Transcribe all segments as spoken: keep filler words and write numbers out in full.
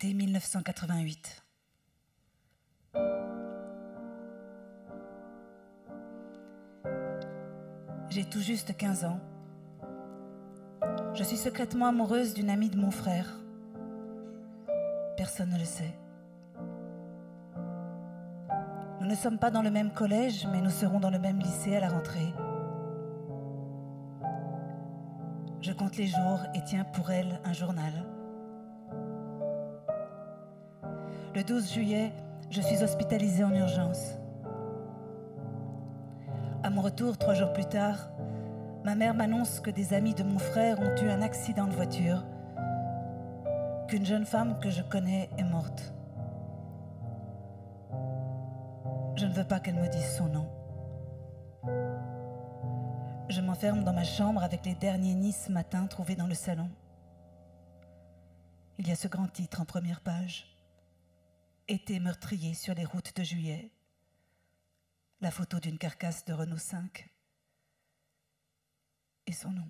Été mille neuf cent quatre-vingt-huit. J'ai tout juste quinze ans. Je suis secrètement amoureuse d'une amie de mon frère. Personne ne le sait. Nous ne sommes pas dans le même collège, mais nous serons dans le même lycée à la rentrée. Je compte les jours et tiens pour elle un journal. Le douze juillet, je suis hospitalisée en urgence. À mon retour, trois jours plus tard, ma mère m'annonce que des amis de mon frère ont eu un accident de voiture, qu'une jeune femme que je connais est morte. Je ne veux pas qu'elle me dise son nom. Je m'enferme dans ma chambre avec les derniers Nice matin trouvés dans le salon. Il y a ce grand titre en première page. Été meurtrier sur les routes de juillet. La photo d'une carcasse de Renault cinq. Et son nom.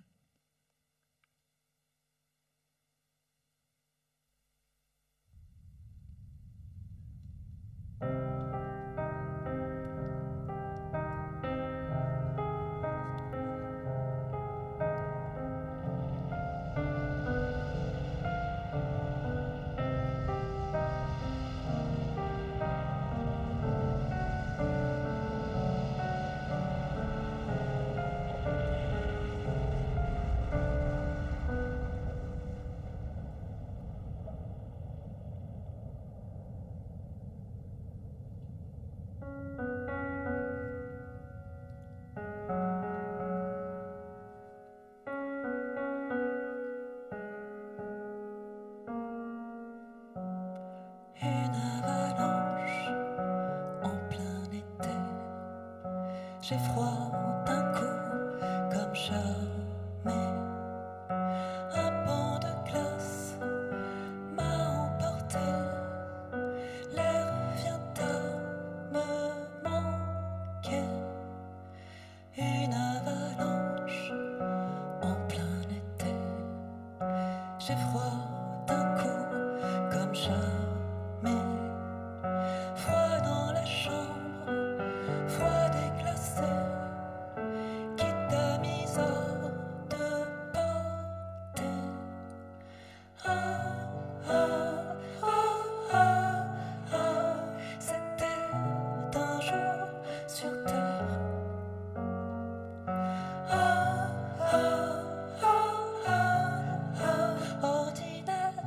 J'ai froid d'un coup comme jamais. Un pan de glace m'a emporté. L'air vient à me manquer. Une avalanche en plein été. J'ai froid d'un coup comme jamais. Froid dans la chambre, froid déglacé. Qui t'a mis hors de portée. Ah, ah, ah, ah, ah. C'était un jour sur terre. Ah, ah, ah, ah, ah. Ordinaire.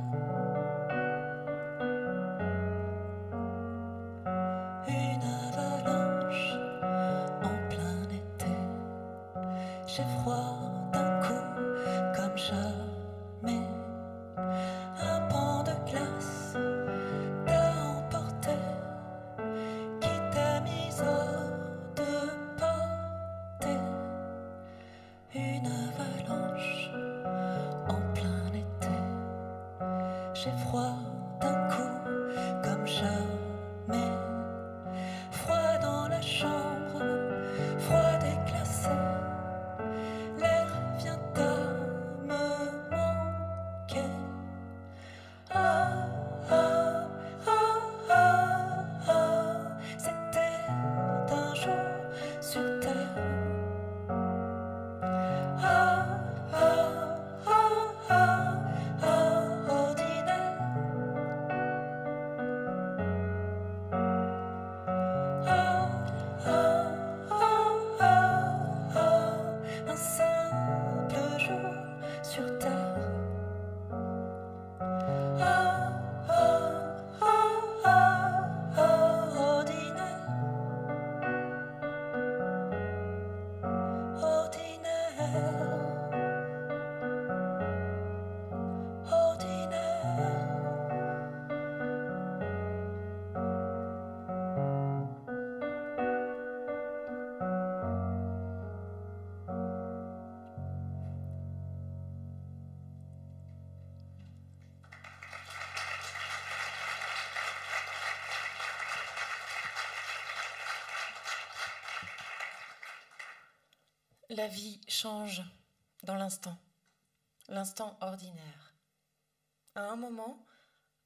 Une avalanche en plein été. J'ai froid d'un coup comme jamais. Un pan de glace t'a emporté. Qui t'a mis hors de portée. Une avalanche en plein été. J'ai froid d'un coup comme jamais. Froid dans la chambre, froid déglacé. L'air vient à me manquer. Ah, ah, ah, ah, ah. C'était un jour sur terre. Ah, ah, ah, ah, ah. Ordinaire. Ah, ah, ah, ah, ah. Un simple jour sur terre. Ah, ah, ah, ah, ah. Ordinaire. Ordinaire. Ordinaire. La vie change dans l'instant, l'instant ordinaire. À un moment,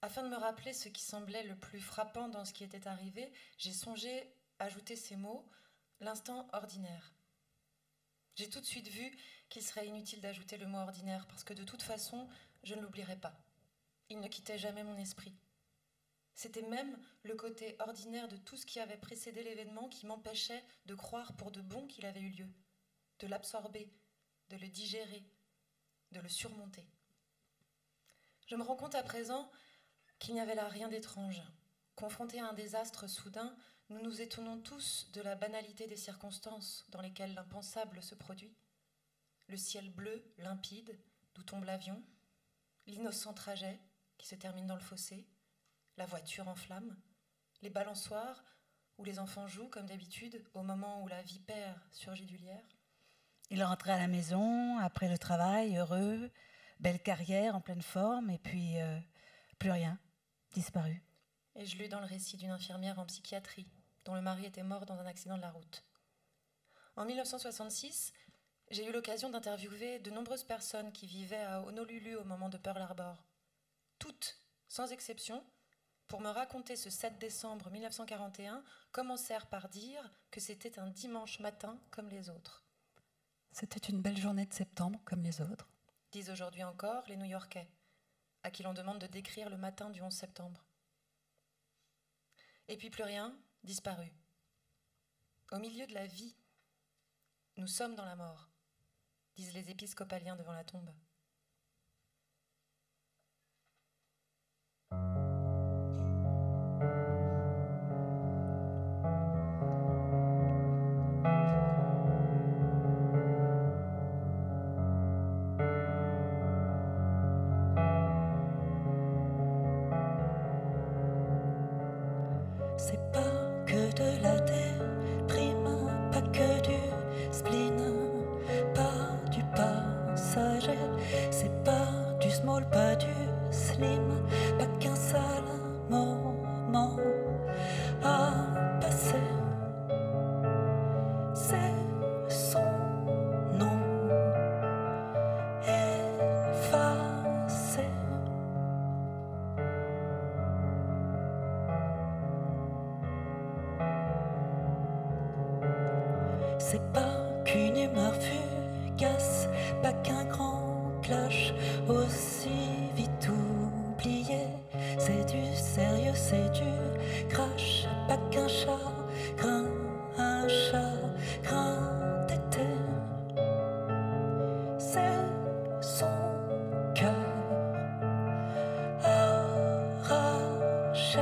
Afin de me rappeler ce qui semblait le plus frappant dans ce qui était arrivé, j'ai songé ajouter ces mots, l'instant ordinaire. J'ai tout de suite vu qu'il serait inutile d'ajouter le mot ordinaire parce que de toute façon, je ne l'oublierai pas. Il ne quittait jamais mon esprit. C'était même le côté ordinaire de tout ce qui avait précédé l'événement qui m'empêchait de croire pour de bon qu'il avait eu lieu, de l'absorber, de le digérer, de le surmonter. Je me rends compte à présent qu'il n'y avait là rien d'étrange. Confrontés à un désastre soudain, nous nous étonnons tous de la banalité des circonstances dans lesquelles l'impensable se produit. Le ciel bleu, limpide, d'où tombe l'avion, l'innocent trajet qui se termine dans le fossé, la voiture en flammes, les balançoires où les enfants jouent comme d'habitude au moment où la vipère surgit du lierre. Il rentrait à la maison, après le travail, heureux, belle carrière, en pleine forme, et puis euh, plus rien, disparu. Et je lus dans le récit d'une infirmière en psychiatrie, dont le mari était mort dans un accident de la route. En mille neuf cent soixante-six, j'ai eu l'occasion d'interviewer de nombreuses personnes qui vivaient à Honolulu au moment de Pearl Harbor. Toutes, sans exception, pour me raconter ce sept décembre mille neuf cent quarante et un, commencèrent par dire que c'était un dimanche matin comme les autres. C'était une belle journée de septembre comme les autres, disent aujourd'hui encore les New-Yorkais, à qui l'on demande de décrire le matin du onze septembre. Et puis plus rien, disparu. Au milieu de la vie, nous sommes dans la mort, disent les épiscopaliens devant la tombe. C'est pas que de la déprime, pas que du spleen, pas du passager. C'est pas du small, pas du slim, pas qu'un seul moment à passer. C'est son nom effacé. C'est pas qu'une humeur fugace, pas qu'un grand clash aussi vite oublié. C'est du sérieux, c'est du crash, pas qu'un chagrin, un chagrin d'été. C'est son cœur arraché.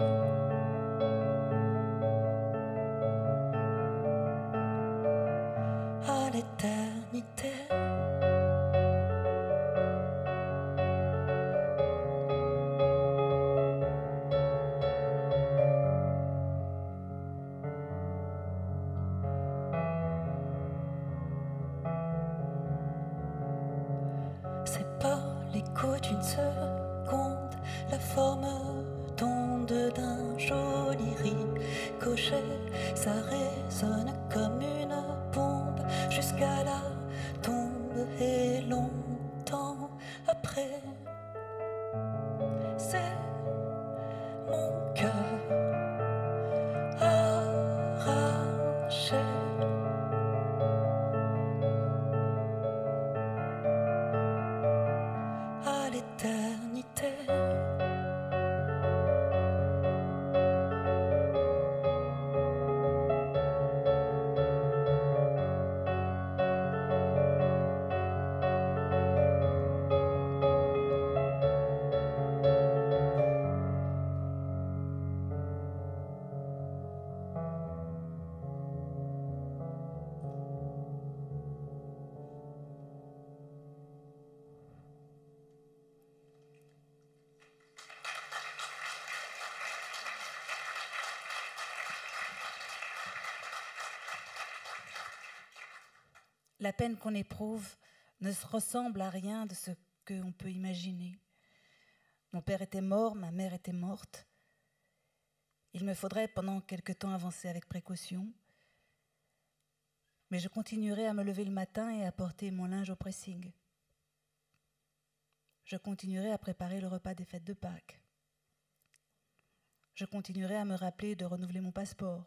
À l'éternité. C'est pas l'écho d'une seconde, la forme d'onde d'un joli ricochet. Ça résonne comme une bombe jusqu'à la tombe et longtemps après. C'est mon cœur arraché. À l'éternité. La peine qu'on éprouve ne se ressemble à rien de ce qu'on peut imaginer. Mon père était mort, ma mère était morte. Il me faudrait pendant quelque temps avancer avec précaution, mais je continuerai à me lever le matin et à porter mon linge au pressing. Je continuerai à préparer le repas des fêtes de Pâques. je continuerai à me rappeler de renouveler mon passeport.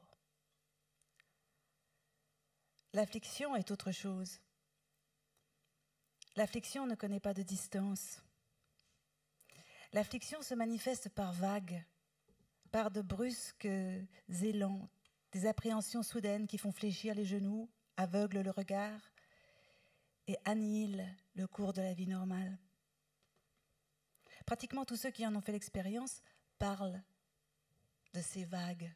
L'affliction est autre chose. L'affliction ne connaît pas de distance. L'affliction se manifeste par vagues, par de brusques élans, des appréhensions soudaines qui font fléchir les genoux, aveuglent le regard et annihilent le cours de la vie normale. Pratiquement tous ceux qui en ont fait l'expérience parlent de ces vagues.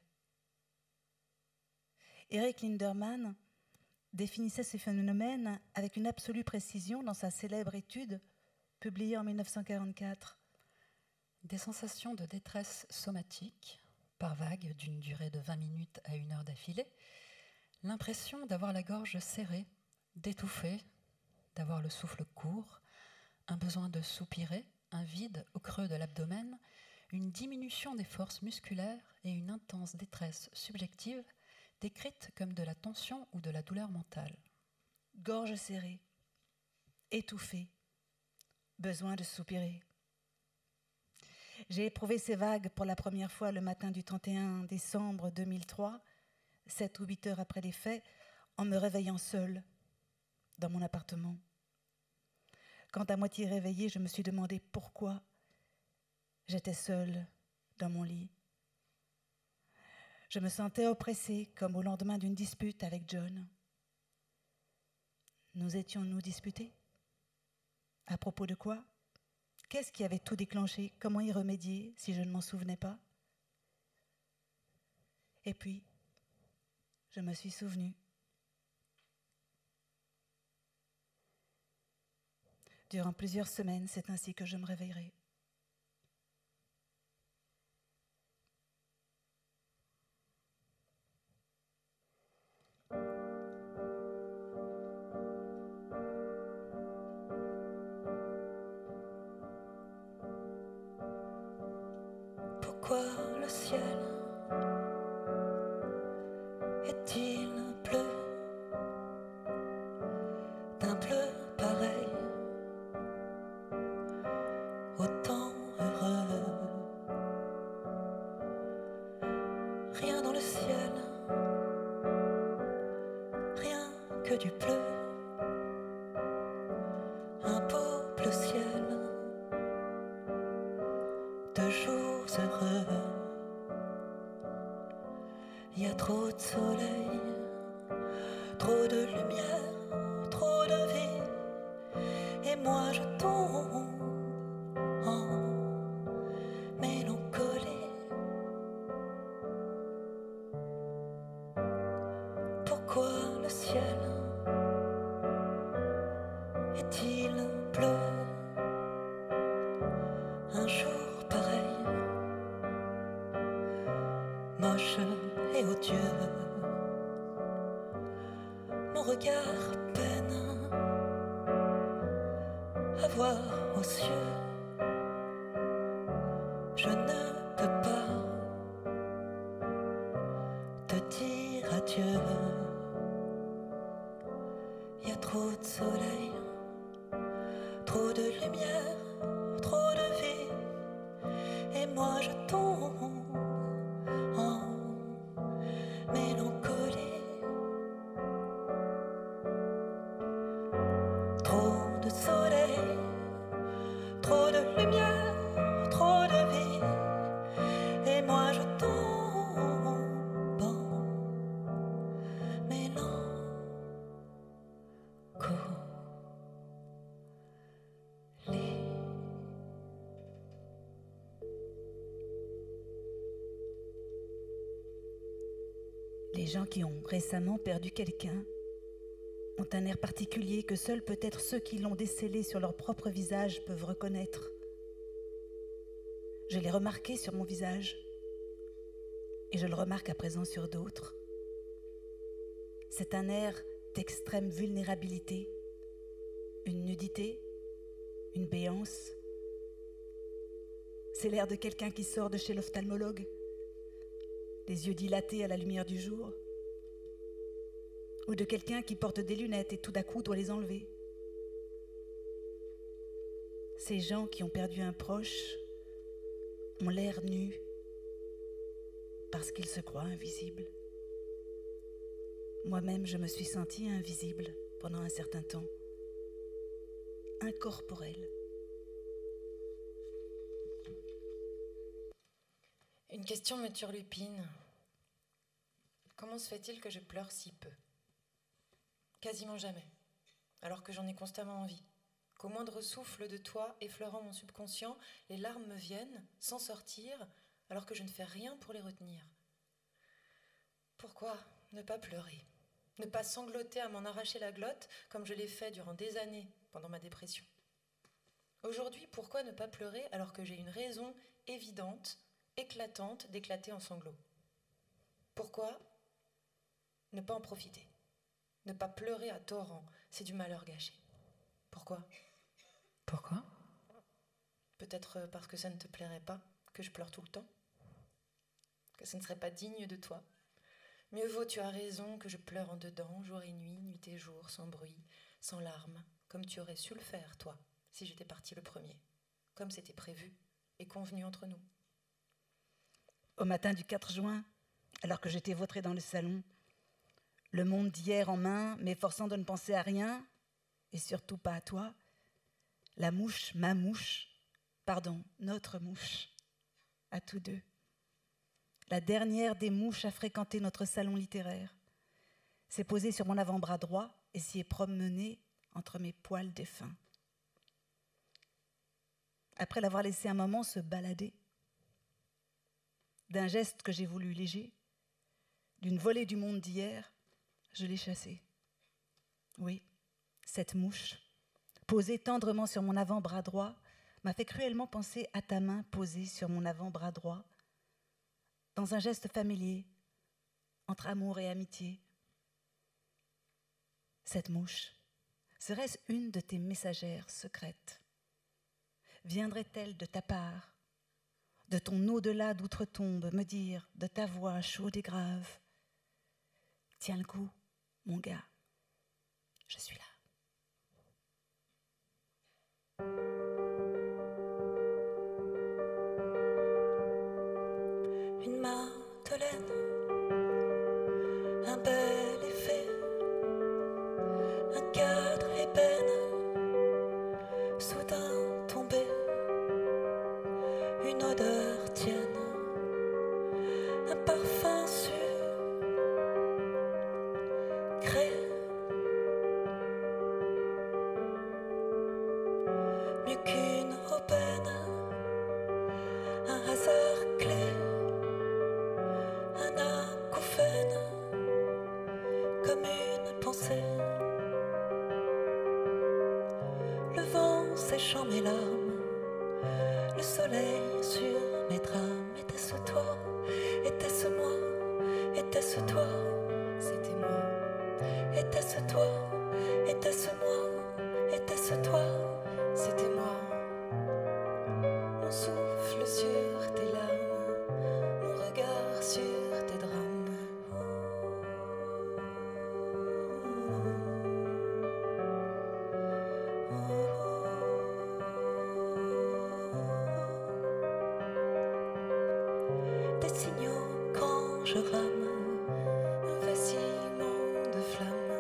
Eric Linderman définissait ces phénomènes avec une absolue précision dans sa célèbre étude publiée en mille neuf cent quarante-quatre. Des sensations de détresse somatique, par vague d'une durée de vingt minutes à une heure d'affilée, l'impression d'avoir la gorge serrée, d'étouffer, d'avoir le souffle court, un besoin de soupirer, un vide au creux de l'abdomen, une diminution des forces musculaires et une intense détresse subjective décrite comme de la tension ou de la douleur mentale. Gorge serrée, étouffée, besoin de soupirer. J'ai éprouvé ces vagues pour la première fois le matin du trente et un décembre deux mille trois, sept ou huit heures après les faits, en me réveillant seule dans mon appartement. Quand à moitié réveillée, je me suis demandé pourquoi j'étais seule dans mon lit. Je me sentais oppressée comme au lendemain d'une dispute avec John. Nous étions-nous disputés? À propos de quoi? Qu'est-ce qui avait tout déclenché? Comment y remédier si je ne m'en souvenais pas? Et puis, je me suis souvenue. Durant plusieurs semaines, c'est ainsi que je me réveillerai. Pourquoi le ciel est-il bleu, d'un bleu pareil, autant heureux? Rien dans le ciel, rien que du bleu, un beau bleu ciel de jours heureux. Il y a trop de soleil, trop de lumière, trop de vie, et moi je tombe en mélancolie. Pourquoi le ciel est-il bleu, un jour pareil, moche et odieux? Mon regard peine à voir aux cieux. Je ne peux pas te dire adieu. Il y a trop de soleil, trop de lumière, trop de vie, et moi je tombe en mélancolie. Trop de soleil, trop de lumière, trop de vie, et moi je tombe en mélancolie. Les gens qui ont récemment perdu quelqu'un ont un air particulier que seuls peut-être ceux qui l'ont décelé sur leur propre visage peuvent reconnaître. Je l'ai remarqué sur mon visage et je le remarque à présent sur d'autres. C'est un air d'extrême vulnérabilité, une nudité, une béance. C'est l'air de quelqu'un qui sort de chez l'ophtalmologue, les yeux dilatés à la lumière du jour, ou de quelqu'un qui porte des lunettes et tout d'un coup doit les enlever. Ces gens qui ont perdu un proche ont l'air nus, parce qu'il se croit invisible. Moi-même, je me suis sentie invisible pendant un certain temps, incorporelle. Une question me turlupine. Comment se fait-il que je pleure si peu? Quasiment jamais, alors que j'en ai constamment envie. Qu'au moindre souffle de toi, effleurant mon subconscient, les larmes me viennent, sans sortir, alors que je ne fais rien pour les retenir. Pourquoi ne pas pleurer? Ne pas sangloter à m'en arracher la glotte, comme je l'ai fait durant des années pendant ma dépression. Aujourd'hui, pourquoi ne pas pleurer alors que j'ai une raison évidente, éclatante d'éclater en sanglots? Pourquoi ne pas en profiter? Ne pas pleurer à torrent, c'est du malheur gâché. Pourquoi? Pourquoi? Peut-être parce que ça ne te plairait pas que je pleure tout le temps? Que ce ne serait pas digne de toi? Mieux vaut, tu as raison, que je pleure en dedans, jour et nuit, nuit et jour, sans bruit, sans larmes, comme tu aurais su le faire, toi, si j'étais parti le premier, comme c'était prévu et convenu entre nous. Au matin du quatre juin, alors que j'étais vautrée dans le salon, le monde d'hier en main, m'efforçant de ne penser à rien, et surtout pas à toi, la mouche, ma mouche, pardon, notre mouche, à tous deux. La dernière des mouches à fréquenter notre salon littéraire s'est posée sur mon avant-bras droit et s'y est promenée entre mes poils défunts. Après l'avoir laissé un moment se balader, d'un geste que j'ai voulu léger, d'une volée du monde d'hier, je l'ai chassée. Oui, cette mouche, posée tendrement sur mon avant-bras droit, m'a fait cruellement penser à ta main posée sur mon avant-bras droit, dans un geste familier, entre amour et amitié. Cette mouche, serait-ce une de tes messagères secrètes? Viendrait-elle de ta part, de ton au-delà d'outre-tombe, me dire de ta voix chaude et grave: tiens le coup, mon gars, je suis là. Une Madeleine, un bel effet, un cadre ébène, soudain tombé, une odeur tienne, un parfum sucré, mieux qu'une aubaine, un hasard clé, un acouphène, comme une pensée. Le vent séchant mes larmes, le soleil sur mes drames. Était-ce toi? Était-ce moi? Était-ce toi? C'était moi. Était-ce toi? Était-ce moi? Était-ce toi? C'était moi. Mon souffle sur tes larmes, mon regard sur tes drames. Des signaux quand je rame, Un vacillement de flamme.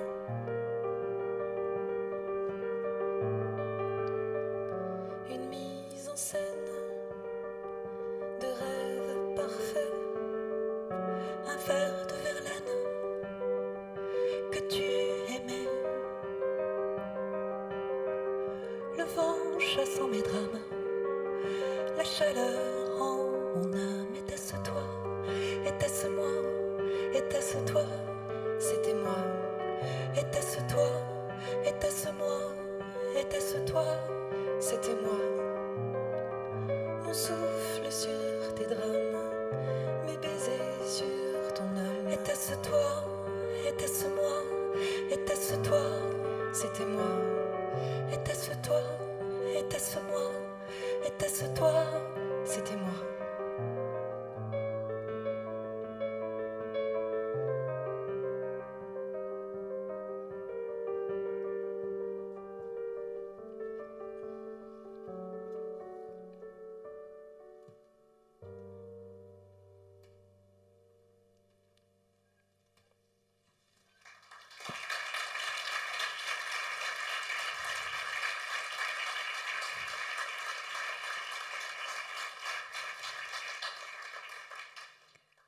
Une mise en scène de rêve parfait. un verre de Verlaine que tu aimais. Le vent chassant mes drames, la chaleur en mon âme. Était-ce toi? Était-ce moi? Était-ce toi? C'était moi. Était-ce toi? Était-ce moi? Était-ce toi? C'était moi. Mon souffle sur tes drames, mes baisers sur ton âme. Était-ce toi? Était-ce moi? Était-ce toi? C'était moi. Était-ce toi? Était-ce moi? Était-ce toi? C'était moi.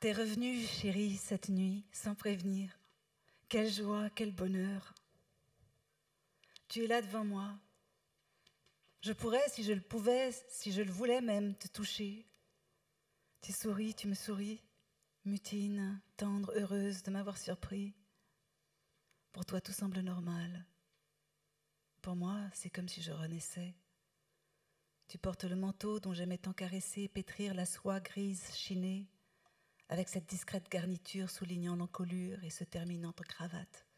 t'es revenue, chérie, cette nuit, sans prévenir. Quelle joie, quel bonheur. Tu es là devant moi. Je pourrais, si je le pouvais, si je le voulais même, te toucher. Tu souris, tu me souris, mutine, tendre, heureuse de m'avoir surpris. Pour toi, tout semble normal. Pour moi, c'est comme si je renaissais. Tu portes le manteau dont j'aimais tant caresser et pétrir la soie grise chinée, avec cette discrète garniture soulignant l'encolure et se terminant en cravate.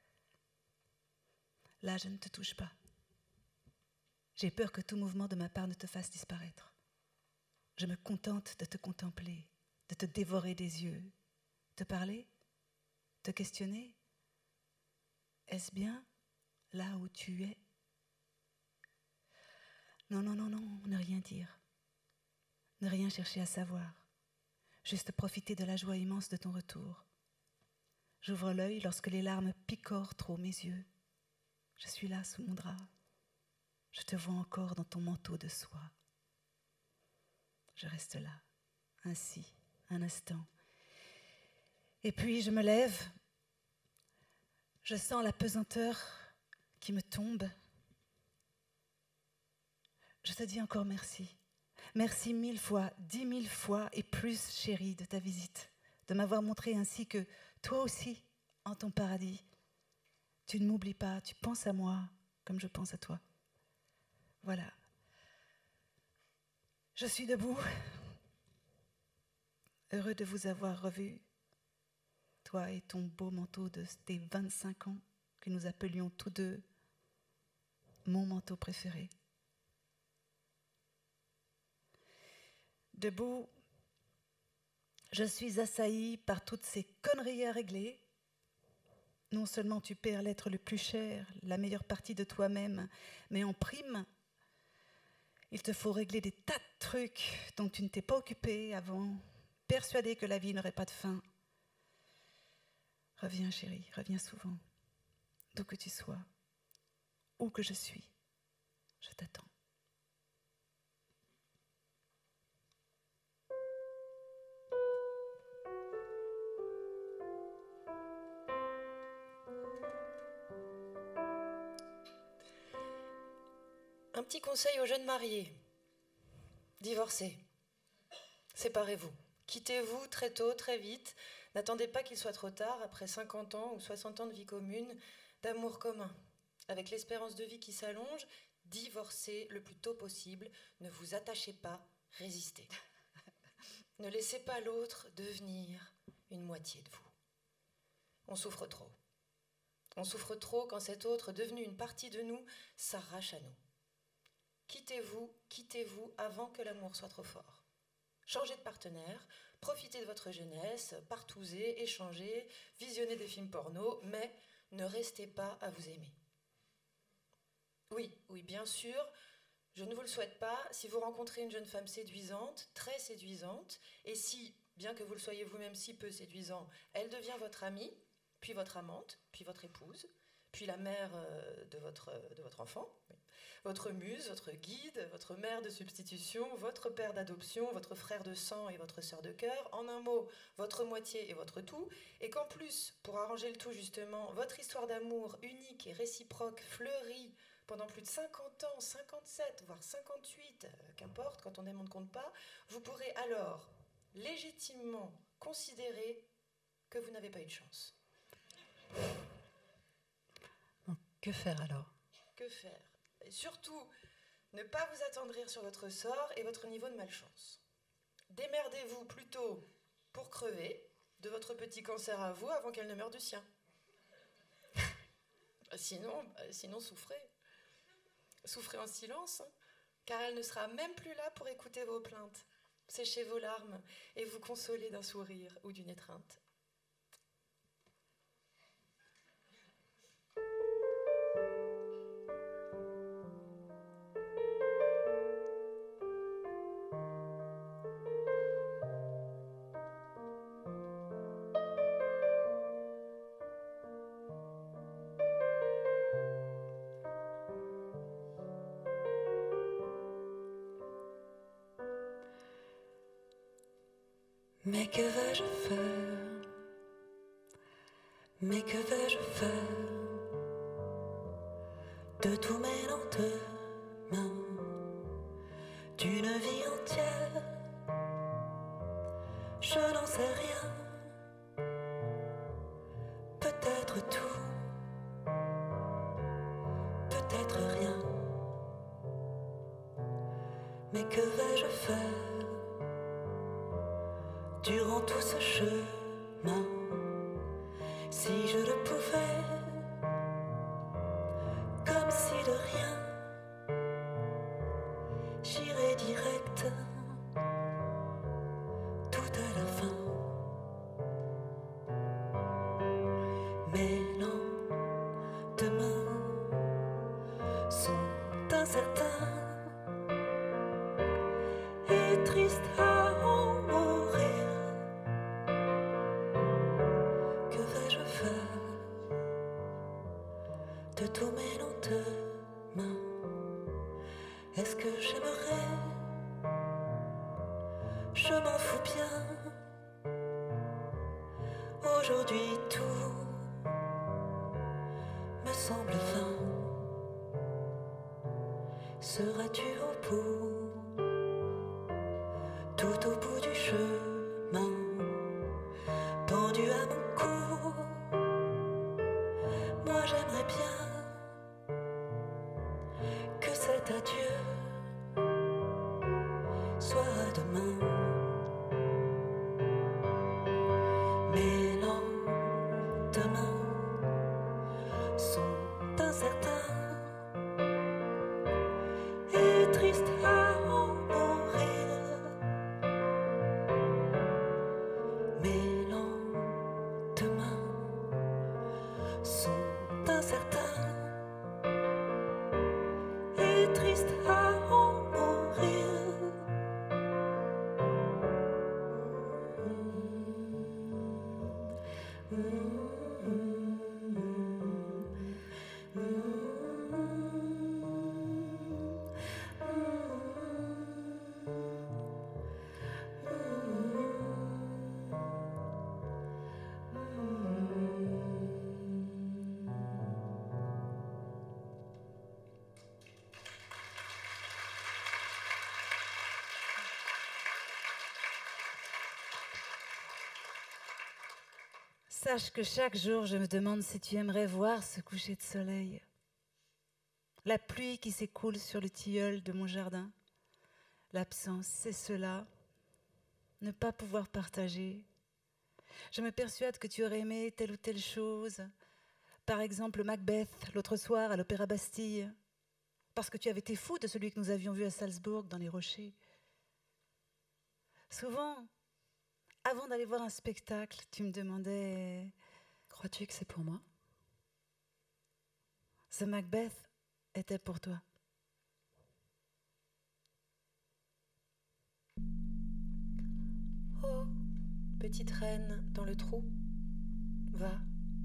Là, je ne te touche pas. J'ai peur que tout mouvement de ma part ne te fasse disparaître. Je me contente de te contempler, de te dévorer des yeux, te parler, te questionner. Est-ce bien là où tu es ? Non, non, non, non, ne rien dire. Ne rien chercher à savoir. Juste profiter de la joie immense de ton retour. J'ouvre l'œil lorsque les larmes picorent trop mes yeux. Je suis là sous mon drap. Je te vois encore dans ton manteau de soie. Je reste là, ainsi, un instant. Et puis je me lève. Je sens la pesanteur qui me tombe. Je te dis encore merci. Merci mille fois, dix mille fois et plus, chérie, de ta visite, de m'avoir montré ainsi que toi aussi, en ton paradis, tu ne m'oublies pas, tu penses à moi comme je pense à toi. Voilà. Je suis debout, heureux de vous avoir revu, toi et ton beau manteau de tes vingt-cinq ans que nous appelions tous deux mon manteau préféré. Debout, je suis assaillie par toutes ces conneries à régler. Non seulement tu perds l'être le plus cher, la meilleure partie de toi-même, mais en prime, il te faut régler des tas de trucs dont tu ne t'es pas occupé avant, persuadé que la vie n'aurait pas de fin. Reviens, chérie, reviens souvent, d'où que tu sois, où que je suis, je t'attends. Un petit conseil aux jeunes mariés. Divorcez. Séparez-vous. Quittez-vous très tôt, très vite. N'attendez pas qu'il soit trop tard, après cinquante ans ou soixante ans de vie commune, d'amour commun. Avec l'espérance de vie qui s'allonge, divorcez le plus tôt possible. Ne vous attachez pas, résistez. Ne laissez pas l'autre devenir une moitié de vous. On souffre trop. On souffre trop quand cet autre, devenu une partie de nous, s'arrache à nous. Quittez-vous, quittez-vous avant que l'amour soit trop fort. Changez de partenaire, profitez de votre jeunesse, partousez, échangez, visionnez des films porno, mais ne restez pas à vous aimer. Oui, oui, bien sûr, je ne vous le souhaite pas, si vous rencontrez une jeune femme séduisante, très séduisante, et si, bien que vous le soyez vous-même si peu séduisant, elle devient votre amie, puis votre amante, puis votre épouse, puis la mère de votre, de votre enfant, oui. Votre muse, votre guide, votre mère de substitution, votre père d'adoption, votre frère de sang et votre sœur de cœur, en un mot, votre moitié et votre tout, et qu'en plus, pour arranger le tout justement, votre histoire d'amour unique et réciproque fleurit pendant plus de cinquante ans, cinquante-sept, voire cinquante-huit, euh, qu'importe, quand on aime on ne compte pas, vous pourrez alors légitimement considérer que vous n'avez pas eu de chance. Donc, que faire alors ? Que faire ? Et surtout, ne pas vous attendrir sur votre sort et votre niveau de malchance. Démerdez-vous plutôt pour crever de votre petit cancer à vous avant qu'elle ne meure du sien. Sinon, sinon souffrez. Souffrez en silence, hein, car elle ne sera même plus là pour écouter vos plaintes, sécher vos larmes et vous consoler d'un sourire ou d'une étreinte. Mais que vais-je faire? Mais que vais-je faire de tous mes lendemains, d'une vie entière? Je n'en sais rien, peut-être tout, peut-être rien. Mais que vais-je faire durant tout ce chemin? Si je le pouvais, comme si de rien, j'irais direct tout à la fin. Mais non, demain sont incertains et tristes à en mourir. Que vais-je faire de tous mes lendemains? Est-ce que j'aimerais? Je m'en fous bien. Aujourd'hui tout me semble vain. Seras-tu au bout, tout au bout du chemin, pendu à mon cou? Moi j'aimerais bien que cet adieu soit à demain. Mais non, demain sont incertains et tristes à en mourir. Mais non, demain sont incertains et tristes à en mourir. Sache que chaque jour, je me demande si tu aimerais voir ce coucher de soleil. La pluie qui s'écoule sur le tilleul de mon jardin. L'absence, c'est cela. Ne pas pouvoir partager. Je me persuade que tu aurais aimé telle ou telle chose. Par exemple, Macbeth, l'autre soir, à l'Opéra Bastille. Parce que tu avais été fou de celui que nous avions vu à Salzbourg, dans les rochers. Souvent, avant d'aller voir un spectacle, tu me demandais « Crois-tu que c'est pour moi? » Ce Macbeth était pour toi. Oh, petite reine dans le trou, va.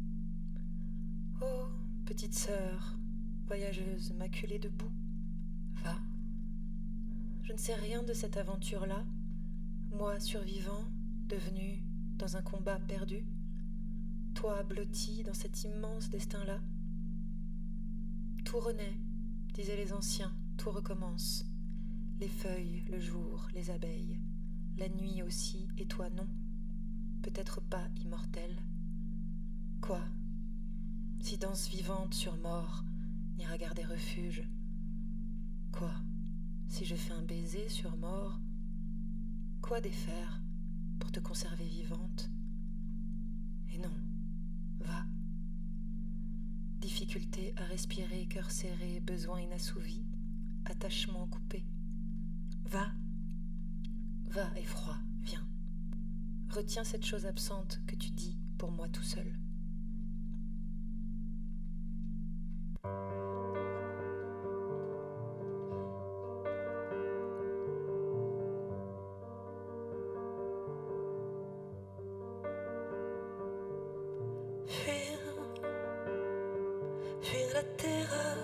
Oh, petite sœur, voyageuse maculée debout, va. Je ne sais rien de cette aventure-là, moi survivant, devenu dans un combat perdu, toi blotti dans cet immense destin-là. Tout renaît, disaient les anciens, tout recommence. Les feuilles, le jour, les abeilles, la nuit aussi, et toi non, peut-être pas immortel. Quoi? Si danse vivante sur mort n'ira garder refuge. Quoi? Si je fais un baiser sur mort, quoi défaire pour te conserver vivante? Et non, va. Difficulté à respirer, cœur serré, besoin inassouvi, attachement coupé. Va, va, effroi, viens. Retiens cette chose absente que tu dis pour moi tout seul. Fuir, fuir la terreur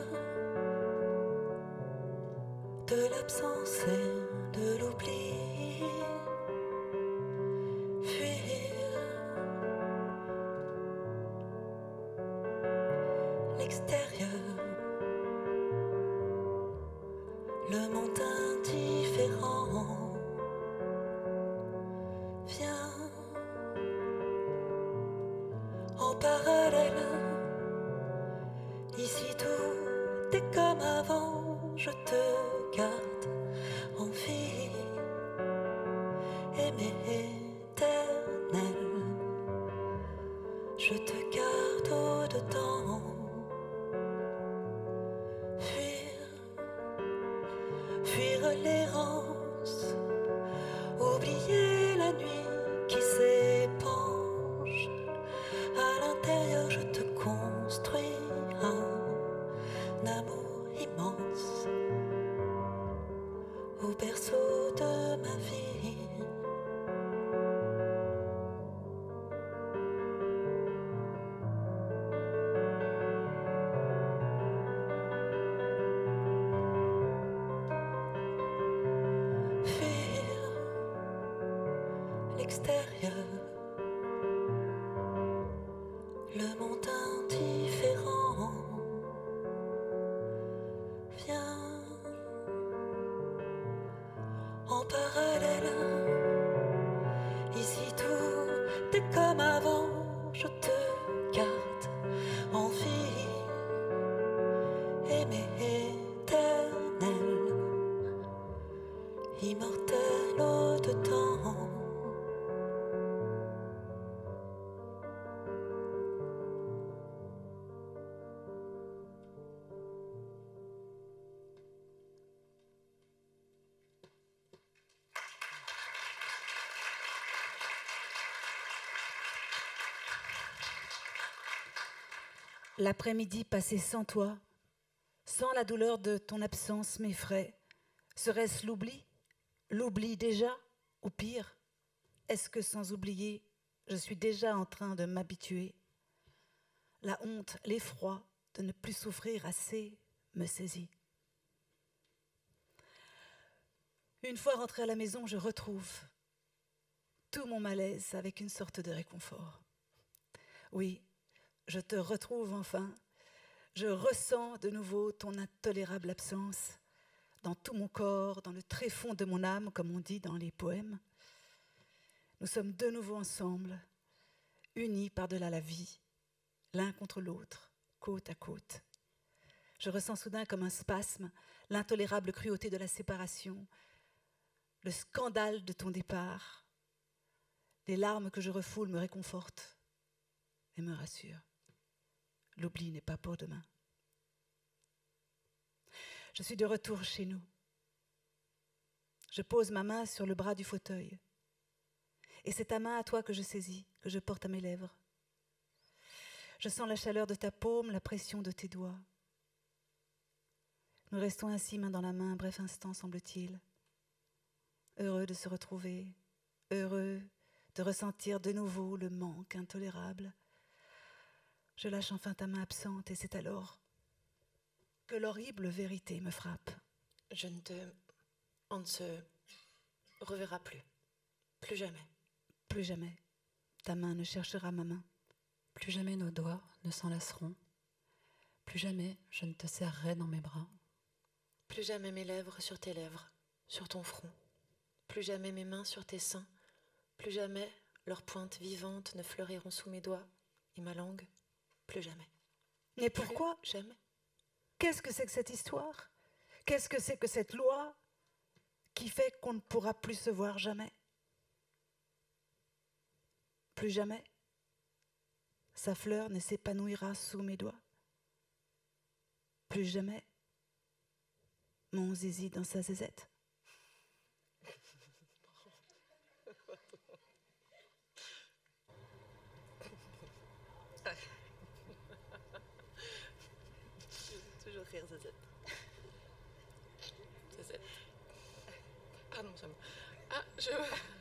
de l'absence et de l'oubli. l'extérieur, le monde indifférent vient en parallèle. Ici tout est comme avant, je te garde en vie, aimé éternel, je te garde au-dedans. Fuir, fuir l'errance, oublier la nuit qui s'épanche. À l'intérieur, je te construis un amour immense au berceau de ma vie. L'extérieur, le monde indifférent vient en parallèle. Ici tout est comme avant, je te garde en vie, aimé éternel, immortel au-dedans. L'après-midi passé sans toi, sans la douleur de ton absence m'effraie. Serait-ce l'oubli? L'oubli déjà? Ou pire, est-ce que sans oublier, je suis déjà en train de m'habituer? La honte, l'effroi de ne plus souffrir assez me saisit. Une fois rentrée à la maison, je retrouve tout mon malaise avec une sorte de réconfort. Oui, je te retrouve enfin. Je ressens de nouveau ton intolérable absence dans tout mon corps, dans le tréfonds de mon âme, comme on dit dans les poèmes. Nous sommes de nouveau ensemble, unis par-delà la vie, l'un contre l'autre, côte à côte. Je ressens soudain comme un spasme l'intolérable cruauté de la séparation, le scandale de ton départ. Les larmes que je refoule me réconfortent et me rassurent. L'oubli n'est pas pour demain. Je suis de retour chez nous. Je pose ma main sur le bras du fauteuil. Et c'est ta main à toi que je saisis, que je porte à mes lèvres. Je sens la chaleur de ta paume, la pression de tes doigts. Nous restons ainsi main dans la main un bref instant, semble-t-il. Heureux de se retrouver, heureux de ressentir de nouveau le manque intolérable. Je lâche enfin ta main absente et c'est alors que l'horrible vérité me frappe. Je ne te... On ne se reverra plus. Plus jamais. Plus jamais. Ta main ne cherchera ma main. Plus jamais nos doigts ne s'enlaceront. Plus jamais je ne te serrerai dans mes bras. Plus jamais mes lèvres sur tes lèvres, sur ton front. Plus jamais mes mains sur tes seins. Plus jamais leurs pointes vivantes ne fleuriront sous mes doigts et ma langue. Plus jamais. Mais pourquoi? Plus jamais. Qu'est-ce que c'est que cette histoire? Qu'est-ce que c'est que cette loi qui fait qu'on ne pourra plus se voir jamais? Plus jamais sa fleur ne s'épanouira sous mes doigts. Plus jamais mon zizi dans sa zézette. Toujours rire, zézette. Zézette. Pardon, ça me... Ah, je...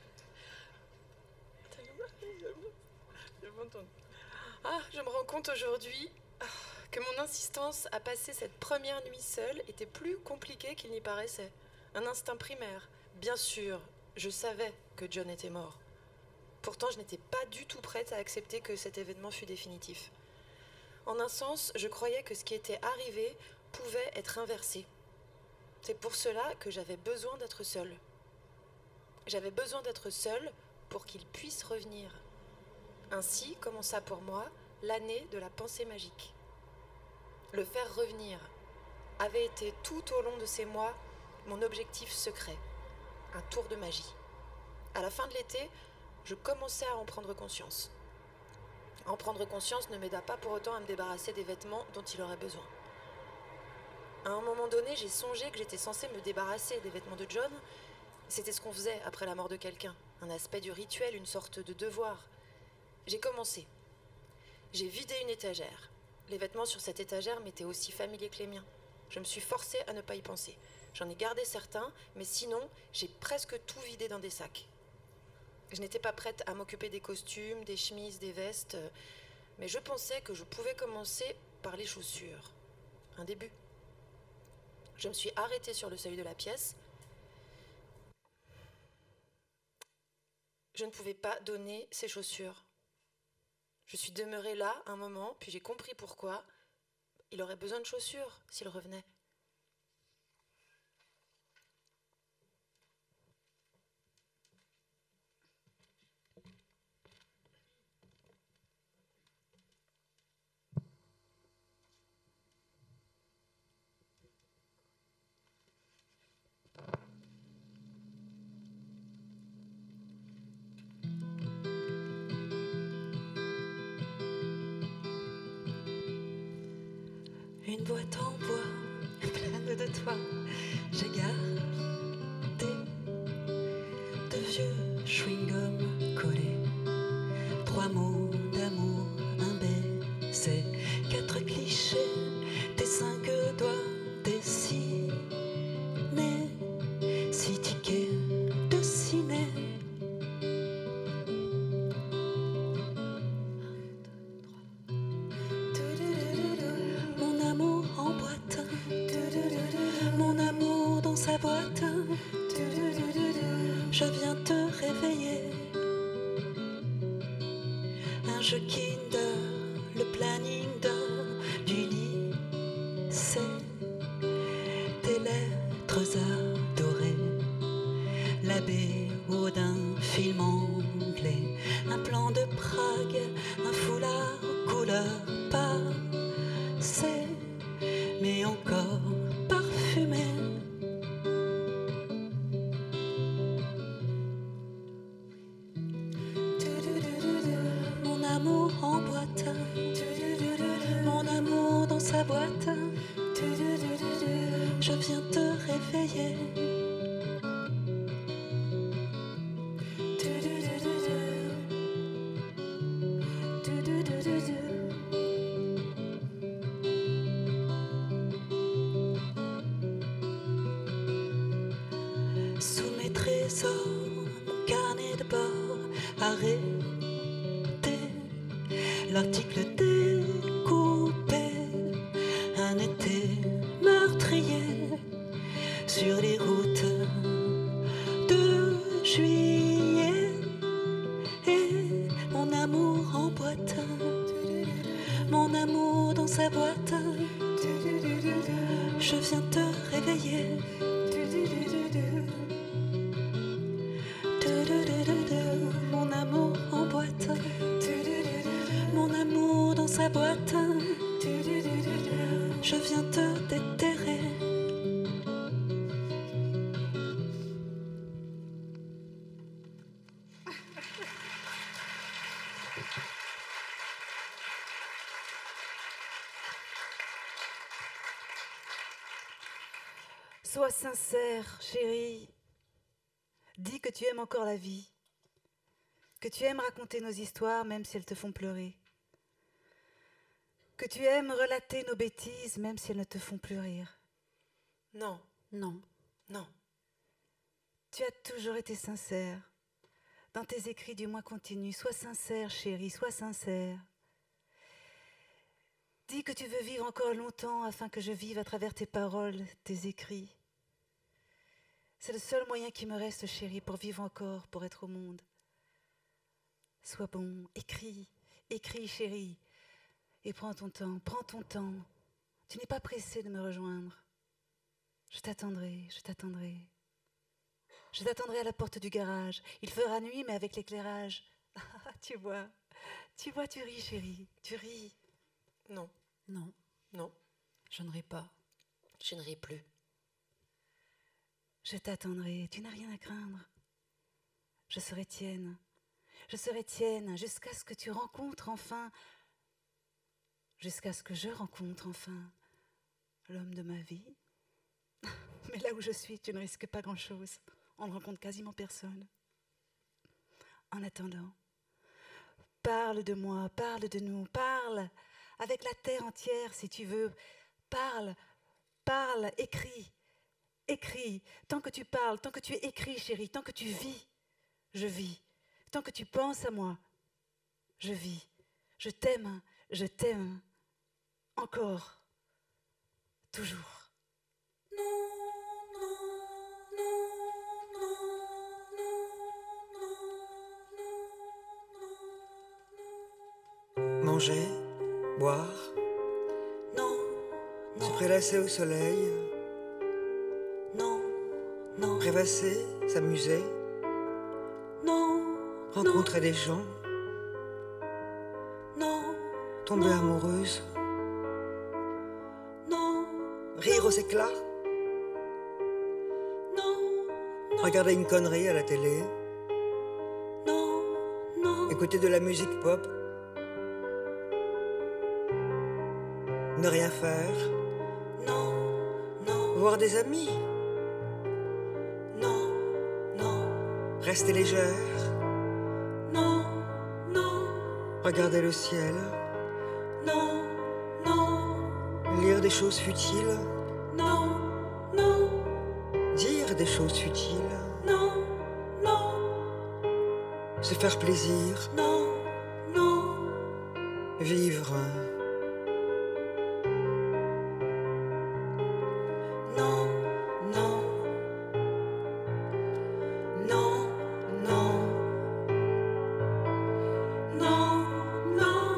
Ah, je me rends compte aujourd'hui que mon insistance à passer cette première nuit seule était plus compliquée qu'il n'y paraissait. Un instinct primaire. Bien sûr, je savais que John était mort. Pourtant, je n'étais pas du tout prête à accepter que cet événement fût définitif. En un sens, je croyais que ce qui était arrivé pouvait être inversé. C'est pour cela que j'avais besoin d'être seule. J'avais besoin d'être seule pour qu'il puisse revenir. Ainsi commença pour moi l'année de la pensée magique. Le faire revenir avait été tout au long de ces mois mon objectif secret, un tour de magie. À la fin de l'été, je commençais à en prendre conscience. En prendre conscience ne m'aida pas pour autant à me débarrasser des vêtements dont il aurait besoin. À un moment donné, j'ai songé que j'étais censée me débarrasser des vêtements de John. C'était ce qu'on faisait après la mort de quelqu'un, un aspect du rituel, une sorte de devoir. J'ai commencé. J'ai vidé une étagère. Les vêtements sur cette étagère m'étaient aussi familiers que les miens. Je me suis forcée à ne pas y penser. J'en ai gardé certains, mais sinon, j'ai presque tout vidé dans des sacs. Je n'étais pas prête à m'occuper des costumes, des chemises, des vestes, mais je pensais que je pouvais commencer par les chaussures. Un début. Je me suis arrêtée sur le seuil de la pièce. Je ne pouvais pas donner ces chaussures. Je suis demeurée là un moment, puis j'ai compris pourquoi. Il aurait besoin de chaussures s'il revenait. Une boîte en bois, pleine de toi, j'ai gardé de vieux chewing-gum collés. Trois mots d'amour, un baiser, quatre clichés, tes cinq doigts dessinés, six tickets de ciné. Boîte, je viens te réveiller. Un jeu Kinder, le planning d'or du lycée, des lettres adorées, la B O d'un film anglais, un plan de Prague, un foulard aux couleurs passées, mais encore parfumé. En boîte, mon amour dans sa boîte, je viens te réveiller. Sous mes trésors, mon carnet de bord arrêté. L'article découpé, un été meurtrier sur les routes de juillet. Et mon amour en boîte, mon amour dans sa boîte, je viens te réveiller. Mon amour en boîte, mon amour dans sa boîte, je viens te déterrer. Sois sincère, chérie. Dis que tu aimes encore la vie, que tu aimes raconter nos histoires même si elles te font pleurer, que tu aimes relater nos bêtises même si elles ne te font plus rire. Non, Non, non. tu as toujours été sincère. Dans tes écrits du moins continus, sois sincère, chérie, sois sincère. Dis que tu veux vivre encore longtemps afin que je vive à travers tes paroles, tes écrits. C'est le seul moyen qui me reste, chérie, pour vivre encore, pour être au monde. Sois bon, écris, écris, chérie. Et prends ton temps, prends ton temps. Tu n'es pas pressé de me rejoindre. Je t'attendrai, je t'attendrai. Je t'attendrai à la porte du garage. Il fera nuit, mais avec l'éclairage. Ah, tu vois, tu vois, tu ris, chérie, tu ris. Non, Non, non, je ne ris pas. je ne ris plus. Je t'attendrai, tu n'as rien à craindre. Je serai tienne, je serai tienne jusqu'à ce que tu rencontres enfin, jusqu'à ce que je rencontre enfin l'homme de ma vie. Mais là où je suis, tu ne risques pas grand-chose. On ne rencontre quasiment personne. En attendant, parle de moi, parle de nous, parle avec la terre entière si tu veux. Parle, parle, écris, écris. Tant que tu parles, tant que tu écris, chérie, tant que tu vis, je vis. Tant que tu penses à moi, je vis. Je t'aime, je t'aime. Encore, toujours. Manger, boire, Non, se prélasser au soleil, non, non, rêvasser, s'amuser, non, rencontrer des gens, non, tomber amoureuse, non, rire aux éclats, non, regarder une connerie à la télé, non, non, écouter de la musique pop, ne rien faire, non, non, voir des amis, non, non, rester légère, non, non, regarder le ciel, non, non, lire des choses futiles, non, non, dire des choses futiles, non, non, se faire plaisir, non, non, vivre, non, non, non, non, non, non,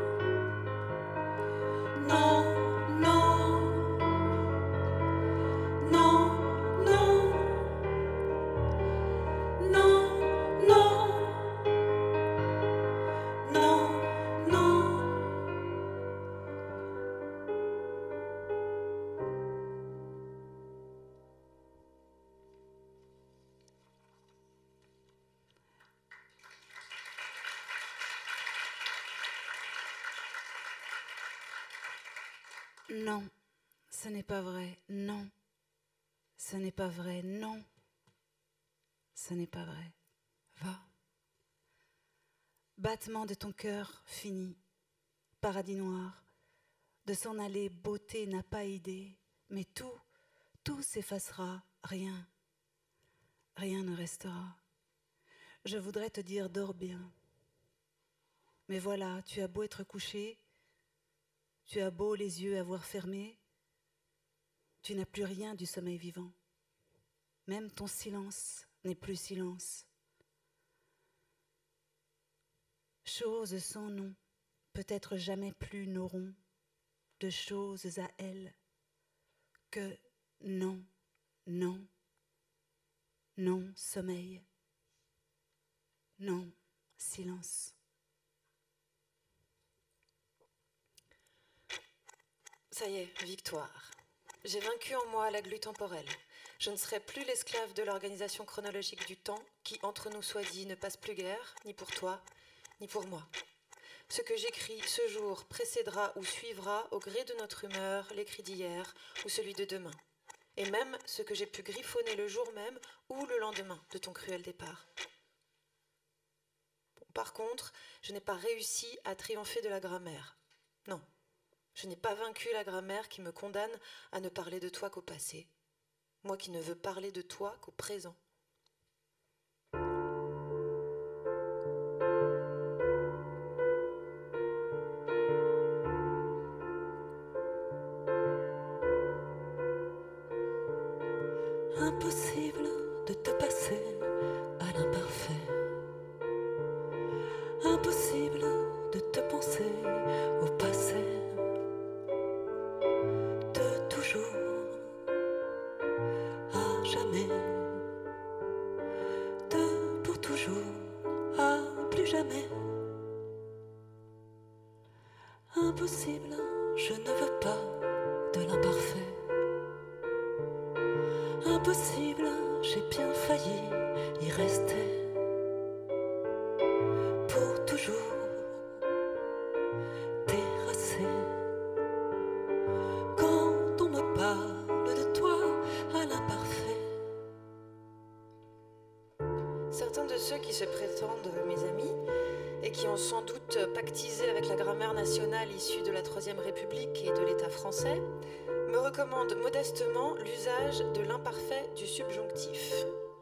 non, non, non, non, non, non, non, non. Non, ce n'est pas vrai, non. Ce n'est pas vrai, non. Ce n'est pas vrai. Va. Battement de ton cœur fini, paradis noir. De s'en aller, beauté n'a pas idée, mais tout, tout s'effacera, rien. Rien ne restera. Je voudrais te dire dors bien. Mais voilà, tu as beau être couché, tu as beau les yeux avoir fermés, tu n'as plus rien du sommeil vivant. Même ton silence n'est plus silence. Choses sans nom, peut-être jamais plus n'auront de choses à elles que non, non, non, sommeil, non, silence. Ça y est, victoire. J'ai vaincu en moi la glu temporelle. Je ne serai plus l'esclave de l'organisation chronologique du temps qui, entre nous soit dit, ne passe plus guère, ni pour toi, ni pour moi. Ce que j'écris ce jour précédera ou suivra au gré de notre humeur l'écrit d'hier ou celui de demain. Et même ce que j'ai pu griffonner le jour même ou le lendemain de ton cruel départ. Bon, par contre, je n'ai pas réussi à triompher de la grammaire. Non. Je n'ai pas vaincu la grammaire qui me condamne à ne parler de toi qu'au passé, moi qui ne veux parler de toi qu'au présent. Impossible de te passer à l'imparfait. Impossible de te penser au passé. Impossible, je ne veux pas de l'imparfait. Impossible, j'ai bien failli y rester pour toujours terrassé. Quand on me parle de toi à l'imparfait. Certains de ceux qui se prétendent mes amis et qui ont sans doute pactisé avec la grammaire nationale issue de la Troisième République et de l'État français me recommandent modestement l'usage de l'imparfait du subjonctif.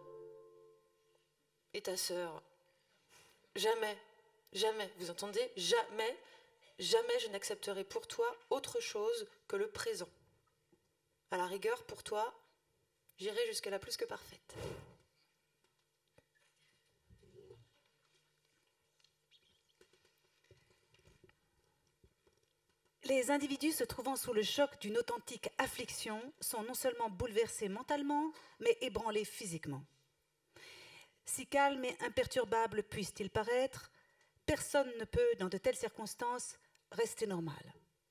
Et ta sœur, jamais, jamais, vous entendez, jamais, jamais je n'accepterai pour toi autre chose que le présent. À la rigueur, pour toi, j'irai jusqu'à la plus que parfaite. Les individus se trouvant sous le choc d'une authentique affliction sont non seulement bouleversés mentalement, mais ébranlés physiquement. Si calmes et imperturbables puissent-ils paraître, personne ne peut, dans de telles circonstances, rester normal.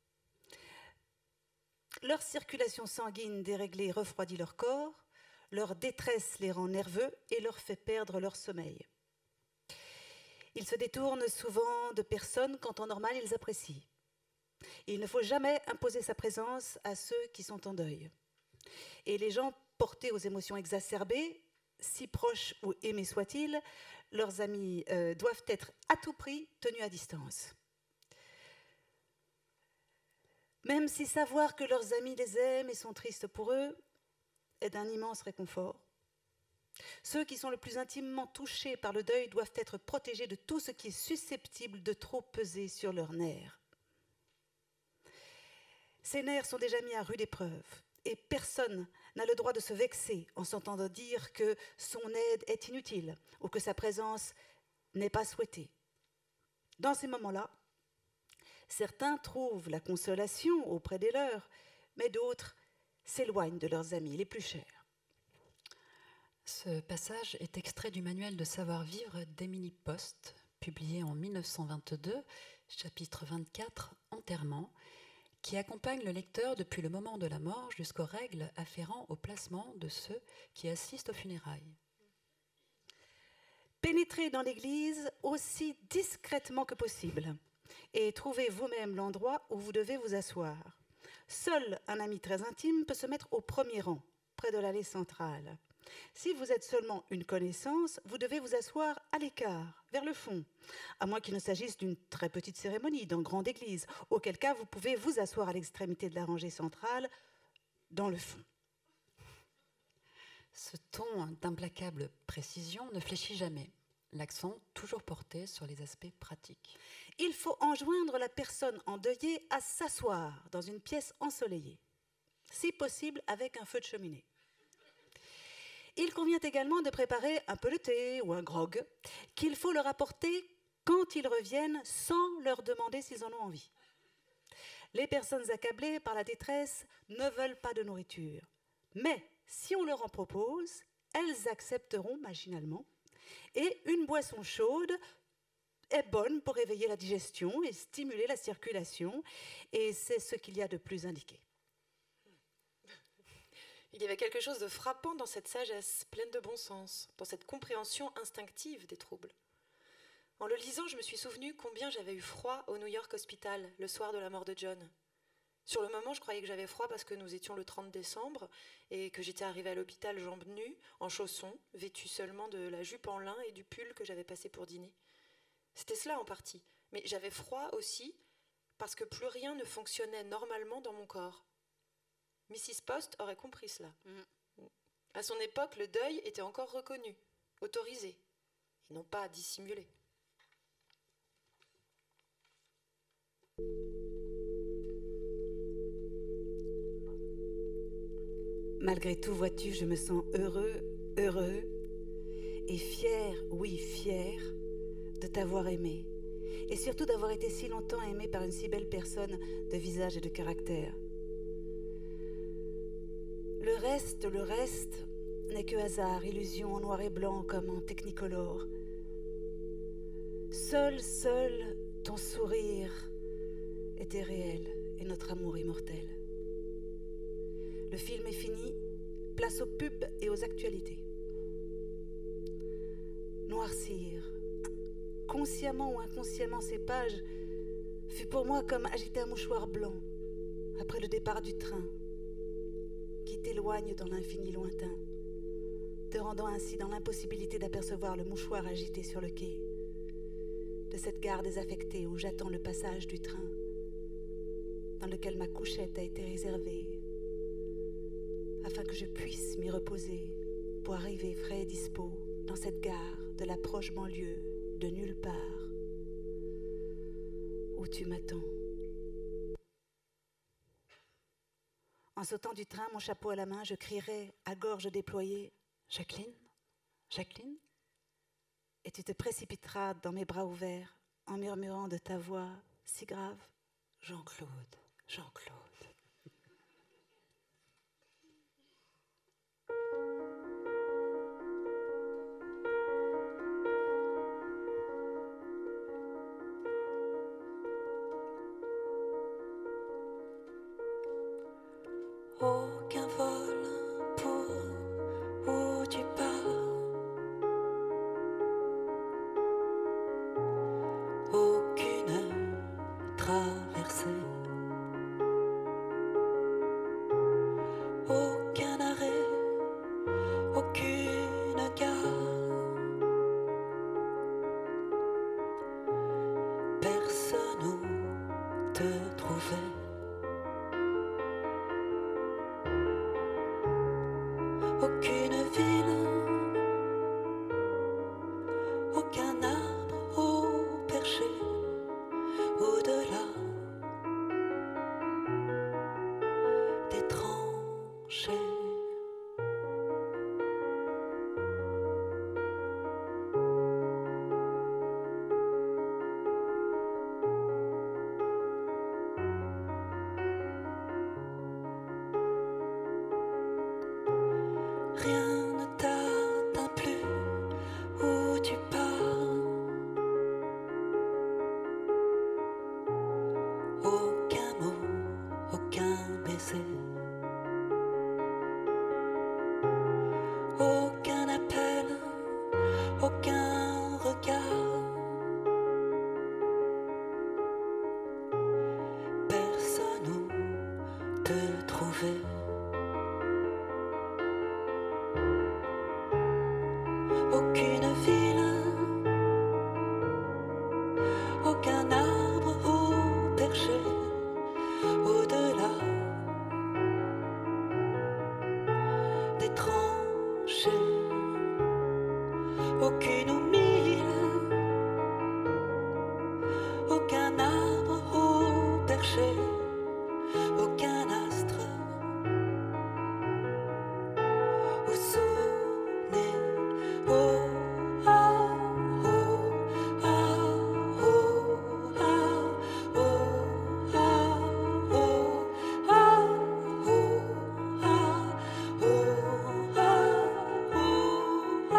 Leur circulation sanguine déréglée refroidit leur corps, leur détresse les rend nerveux et leur fait perdre leur sommeil. Ils se détournent souvent de personnes qu'en temps normal ils apprécient. Il ne faut jamais imposer sa présence à ceux qui sont en deuil. Et les gens portés aux émotions exacerbées, si proches ou aimés soient-ils, leurs amis euh, doivent être à tout prix tenus à distance. Même si savoir que leurs amis les aiment et sont tristes pour eux est d'un immense réconfort. Ceux qui sont le plus intimement touchés par le deuil doivent être protégés de tout ce qui est susceptible de trop peser sur leurs nerfs. Ces nerfs sont déjà mis à rude épreuve et personne n'a le droit de se vexer en s'entendant dire que son aide est inutile ou que sa présence n'est pas souhaitée. Dans ces moments-là, certains trouvent la consolation auprès des leurs, mais d'autres s'éloignent de leurs amis les plus chers. Ce passage est extrait du manuel de savoir-vivre d'Émilie Post, publié en mille neuf cent vingt-deux, chapitre vingt-quatre, Enterrement, qui accompagne le lecteur depuis le moment de la mort jusqu'aux règles afférents au placement de ceux qui assistent aux funérailles. Pénétrez dans l'église aussi discrètement que possible et trouvez vous-même l'endroit où vous devez vous asseoir. Seul un ami très intime peut se mettre au premier rang, près de l'allée centrale. Si vous êtes seulement une connaissance, vous devez vous asseoir à l'écart, vers le fond, à moins qu'il ne s'agisse d'une très petite cérémonie dans grande église, auquel cas vous pouvez vous asseoir à l'extrémité de la rangée centrale, dans le fond. Ce ton d'implacable précision ne fléchit jamais, l'accent toujours porté sur les aspects pratiques. Il faut enjoindre la personne endeuillée à s'asseoir dans une pièce ensoleillée, si possible avec un feu de cheminée. Il convient également de préparer un peu de thé ou un grog qu'il faut leur apporter quand ils reviennent sans leur demander s'ils en ont envie. Les personnes accablées par la détresse ne veulent pas de nourriture, mais si on leur en propose, elles accepteront machinalement et une boisson chaude est bonne pour éveiller la digestion et stimuler la circulation et c'est ce qu'il y a de plus indiqué. Il y avait quelque chose de frappant dans cette sagesse pleine de bon sens, dans cette compréhension instinctive des troubles. En le lisant, je me suis souvenu combien j'avais eu froid au New York Hospital le soir de la mort de John. Sur le moment, je croyais que j'avais froid parce que nous étions le trente décembre et que j'étais arrivée à l'hôpital jambes nues, en chaussons, vêtue seulement de la jupe en lin et du pull que j'avais passé pour dîner. C'était cela en partie, mais j'avais froid aussi parce que plus rien ne fonctionnait normalement dans mon corps. Missus Post aurait compris cela. Mmh. À son époque, le deuil était encore reconnu, autorisé, et non pas dissimulé. Malgré tout, vois-tu, je me sens heureux, heureux, et fier, oui, fier, de t'avoir aimé, et surtout d'avoir été si longtemps aimé par une si belle personne de visage et de caractère. Le reste, le reste n'est que hasard, illusion en noir et blanc comme en technicolore. Seul, seul ton sourire était réel et notre amour immortel. Le film est fini, place aux pubs et aux actualités. Noircir, consciemment ou inconsciemment ces pages, fut pour moi comme agiter un mouchoir blanc après le départ du train qui t'éloigne dans l'infini lointain, te rendant ainsi dans l'impossibilité d'apercevoir le mouchoir agité sur le quai de cette gare désaffectée où j'attends le passage du train, dans lequel ma couchette a été réservée, afin que je puisse m'y reposer pour arriver frais et dispo dans cette gare de la proche banlieue de nulle part, où tu m'attends. En sautant du train, mon chapeau à la main, je crierai à gorge déployée « Jacqueline, Jacqueline ?» Et tu te précipiteras dans mes bras ouverts en murmurant de ta voix si grave « Jean-Claude, Jean-Claude ». Aucun vol pour où tu pars, aucune traversée, aucun arrêt, aucune gare, personne où te trouver. Aucune ville, aucun arbre au perché, au-delà des tranchées. Rien ne t'atteint plus où tu pars. Aucun mot, aucun baiser, aucun appel, aucun regard. Personne où te trouver. Aucune ville, aucun arbre au perché, au-delà des tranchées, aucune au mille, aucun arbre au perché, aucun astre au sonnet. Oh, ah, oh, ah, oh, ah, oh, ah, oh, ah, oh, ah, oh, ah, oh,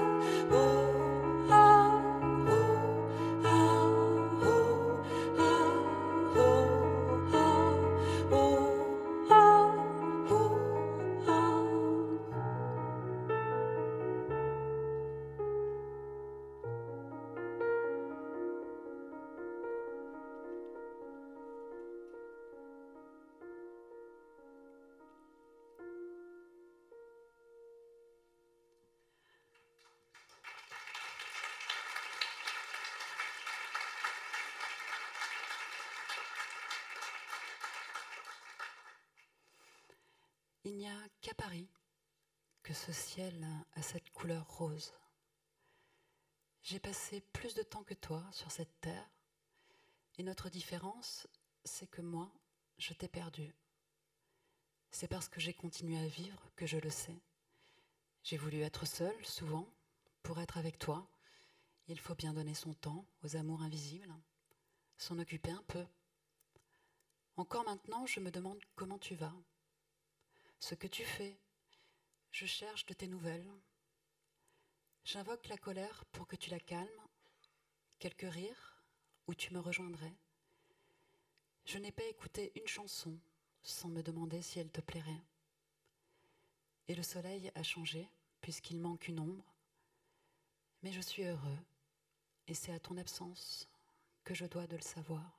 Il n'y a qu'à Paris que ce ciel a cette couleur rose. J'ai passé plus de temps que toi sur cette terre, et notre différence, c'est que moi, je t'ai perdu. C'est parce que j'ai continué à vivre que je le sais. J'ai voulu être seule, souvent, pour être avec toi. Il faut bien donner son temps aux amours invisibles, s'en occuper un peu. Encore maintenant, je me demande comment tu vas, ce que tu fais. Je cherche de tes nouvelles. J'invoque la colère pour que tu la calmes, quelques rires où tu me rejoindrais. Je n'ai pas écouté une chanson sans me demander si elle te plairait. Et le soleil a changé, puisqu'il manque une ombre. Mais je suis heureux, et c'est à ton absence que je dois de le savoir.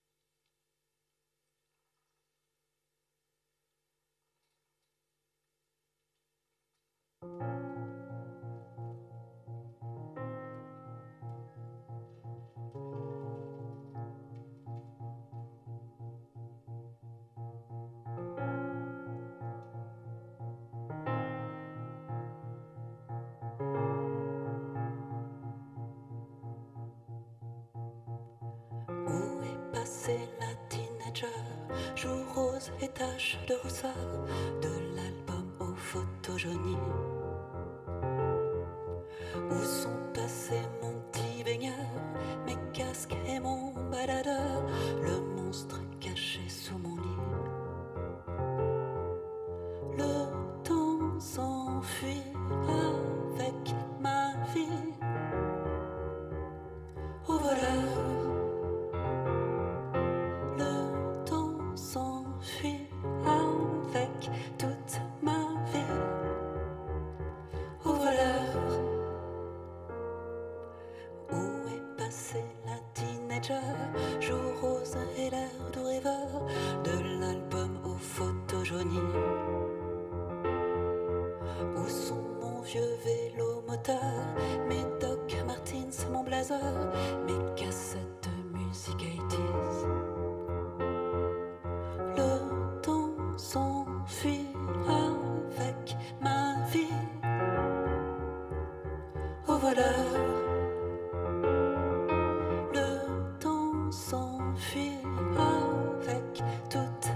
Où est passée la teenager, jour rose et taches de rousseur, de l'album aux photos jaunies? Où sont passés mon petit baigneur, mes casques et mon baladeur, le monstre caché sous mon lit? Le temps s'enfuit avec ma vie. Au voleur, le temps s'enfuit avec toute ma vie. Au voleur, où est passée la teenager, jour rose et l'air doux rêveur, de l'album aux photos jaunies? Où sont mon vieux vélo moteur, mes Doc Martens, mon blazer, mes cassettes de musique eighties? Le temps s'enfuit avec ma vie. Au voleur, le temps s'enfuit avec toute